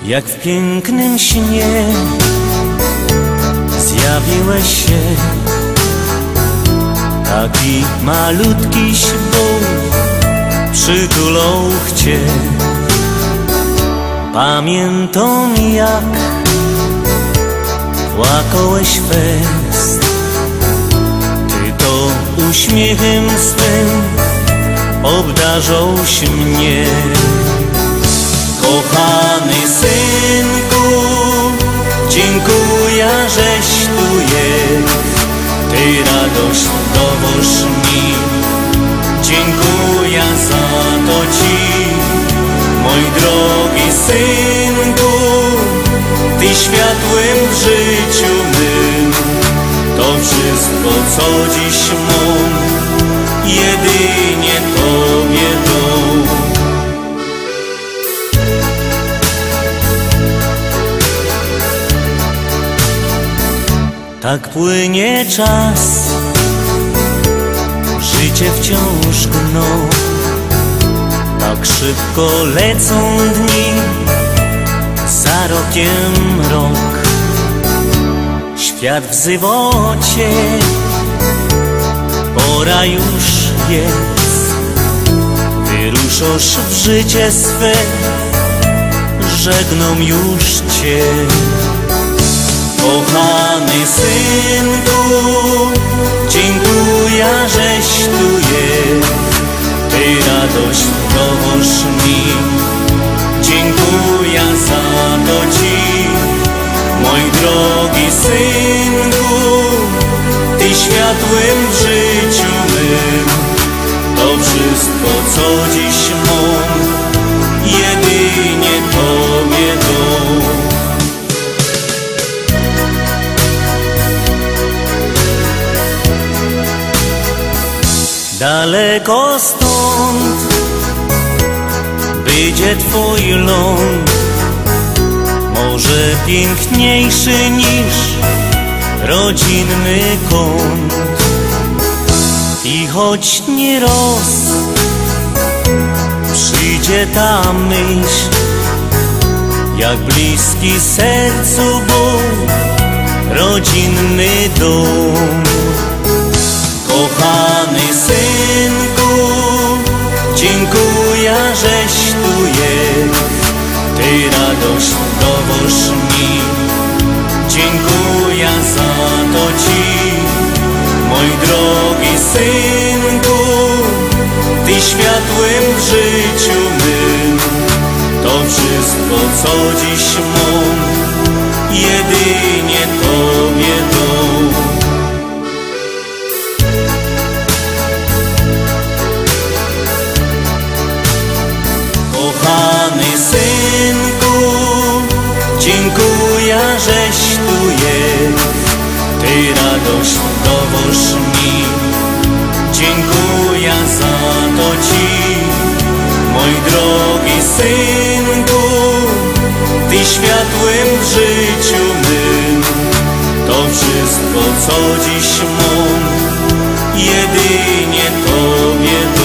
Jak w pięknym śnie zjawiłeś się, taki malutkiś Bóg przytulał Cię. Pamiętam, jak płakałeś fest, Ty to uśmiechem swym obdarzałeś mnie. Kochany synku, dziękuję, żeś tu jest, Ty radość dowoż mi. Dziękuję za to Ci, mój drogi synku, Ty światłem w życiu mym. To wszystko, co dziś mam, jedynie Tobie dam. Tak płynie czas, życie wciąż gną, tak szybko lecą dni, za rokiem rok. Świat wzywa Cię, pora już jest, wyruszasz w życie swe, żegnam już Cię. Kochany synku, dziękuję, żeś tu jest, Ty radość dowoż mi. Dziękuję za to Ci, mój drogi synku, Ty światłem w życiu mym. To wszystko, co dziś mam, jedynie Tobie dam. Daleko stąd będzie Twój ląd, może piękniejszy niż rodzinny kąt. I choć nieraz przyjdzie ta myśl, jak bliski sercu Bóg, rodzinny dom. Kochany synku, dziękuję, żeś tu jest, Ty radość dowoż mi. Dziękuję za to Ci, mój drogi synku, Ty światłem w życiu mym. To wszystko, co dziś mam, jedynie Tobie dam. Kochany synku, dziękuję, żeś tu jest, Ty radość dowoż mi. Dziękuję za to Ci, mój drogi synku, Ty światłem w życiu mym. To wszystko, co dziś mam, jedynie Tobie dam.